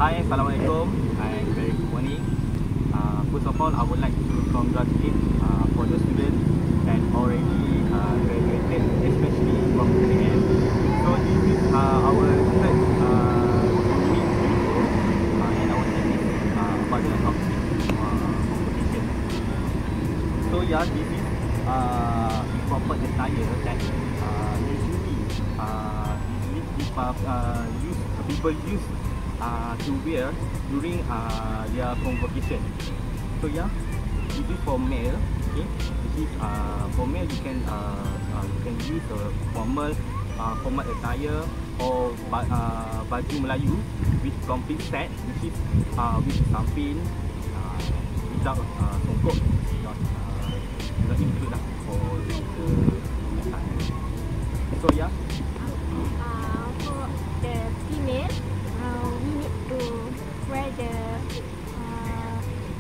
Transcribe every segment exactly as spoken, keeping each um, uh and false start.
Hi, Assalamualaikum and very good morning. Uh, first of all, I would like to congratulate uh, for the students that already uh, graduated, especially from K L. So this is uh, our third uh, meet video, uh, and our third is uh, about the outfit uh, competition. So yeah, this is uh, proper attire that uh, usually uh, uh, uh, use, people use Uh, to wear during uh, their convocation. So yeah, this is for male. Okay, this is uh, for male. You can uh, uh, you can use a formal uh, formal attire or ba uh, baju Melayu with complete set, which is uh, with samping uh, without uh, songkok, not uh, not include lah for the attire. So yeah. Uh, for the female, uh, we need to wear the uh,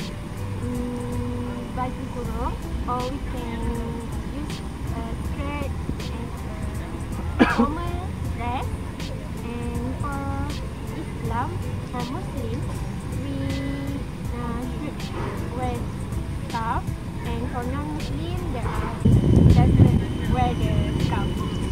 um, baju kurung, or we can use a skirt and a formal dress. And for Islam, for Muslim, we uh, should wear scarf. And for non-Muslim, there are doesn't wear the scarf.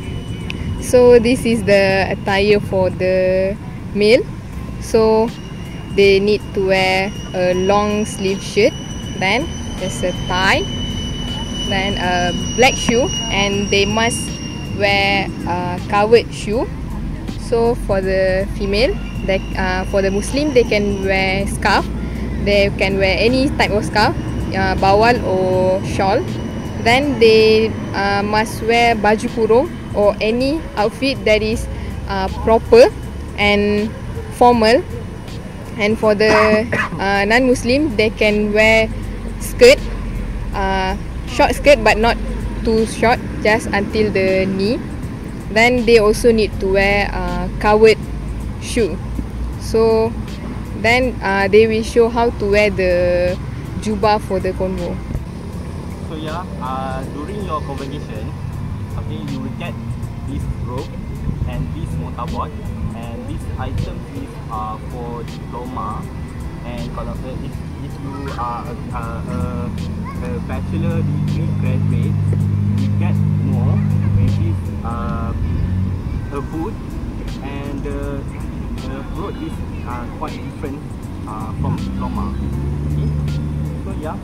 So this is the attire for the male. So they need to wear a long sleeve shirt, then there's a tie, then a black shoe, and they must wear a covered shoe. So for the female, they, uh, for the Muslim, they can wear scarf. They can wear any type of scarf, uh, bawal or shawl. Then they uh, must wear baju kurung or any outfit that is uh, proper and formal. And for the uh, non-Muslim, they can wear skirt, uh, short skirt but not too short, just until the knee. Then they also need to wear uh, covered shoe. So then uh, they will show how to wear the jubah for the convo. So yeah, uh, during your convocation, okay, you will get this robe and this mortarboard, and this item is uh, for diploma. And kalau uh, if, if you are a, a, a, a bachelor degree graduate, you get more, maybe uh, a boot, and the uh, robe is uh, quite different uh, from diploma. Okay, so yeah,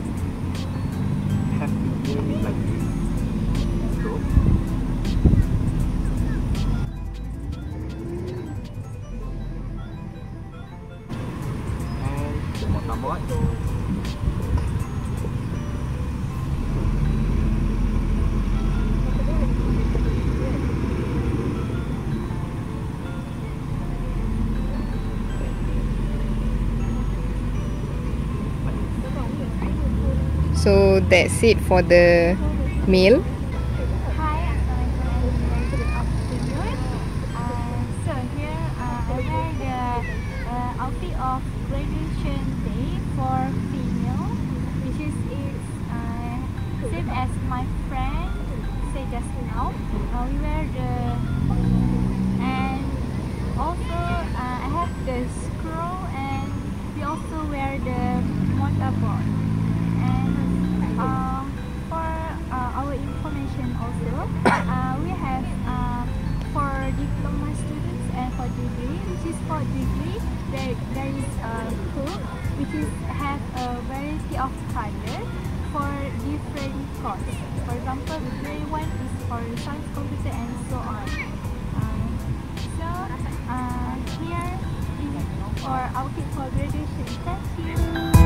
have to wear it like this. So and the mortarboard. So that's it for the male. Hi, Assalamualaikum and good afternoon. Uh, so here uh, I wear the uh, outfit of graduation day for female, which is is uh, same as my friend said just now. Uh, we wear the and also uh, I have the scroll, and we also wear the mortarboard. Um, for uh, our information also, uh, we have uh, for diploma students and for degree, which is for degree, there, there is a hook which is have a variety of color for different course. For example, the gray one is for science, computer, and so on. Uh, so uh, here is our outfit for graduation. Thank you.